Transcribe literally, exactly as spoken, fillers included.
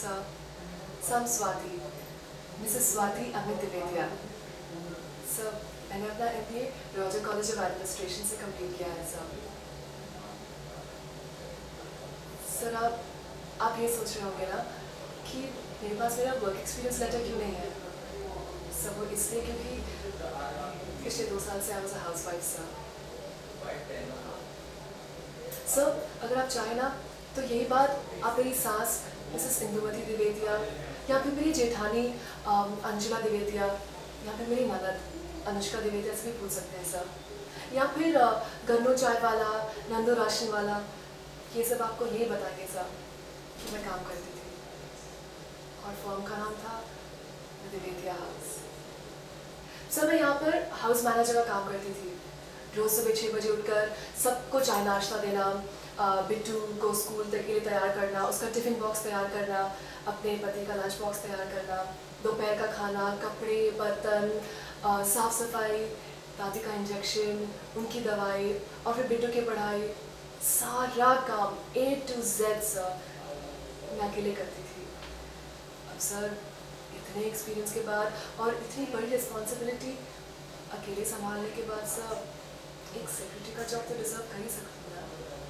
sir. So I'm Swati, Missus Swati Amit Divedia. Sir, मैंने अपना M B A Roger college of administration से complete किया है sir. Sir आप आप ये सोच रहे होंगे ना कि मेरे पास मेरा वर्क एक्सपीरियंस लेटर क्यों नहीं है. सर वो इसलिए क्योंकि पिछले दो साल से I was a housewife sir. Sir अगर आप चाहें ना तो यही बात आप मेरी सास मिसेस इंदुमती द्विवेदिया या फिर मेरी जेठानी अंजुला द्विवेदिया या फिर मेरी ननद अनुष्का द्विवेदिया से भी पूछ सकते हैं सर. या फिर गन्नो चाय वाला, नंदो राशन वाला, ये सब आपको यही बताएंगे सर कि मैं काम करती थी और फर्म का नाम था द्विवेदिया हाउस. सर मैं यहाँ पर हाउस मैनेजर का काम करती थी. रोज़ सुबह छः बजे उठकर सबको चाय नाश्ता देना, बिट्टू को स्कूल तक के लिए तैयार करना, उसका टिफ़िन बॉक्स तैयार करना, अपने पति का लंच बॉक्स तैयार करना, दोपहर का खाना, कपड़े, बर्तन, साफ़ सफाई, दादी का इंजेक्शन, उनकी दवाई और फिर बिट्टू की पढ़ाई, सारा काम ए टू जेड सर मैं अकेले करती थी. अब सर इतने एक्सपीरियंस के बाद और इतनी बड़ी रिस्पॉन्सिबिलिटी अकेले संभालने के बाद सर एक सेक्रेटरी का जॉब तो डिजर्व कर ही सकती हूँ ना.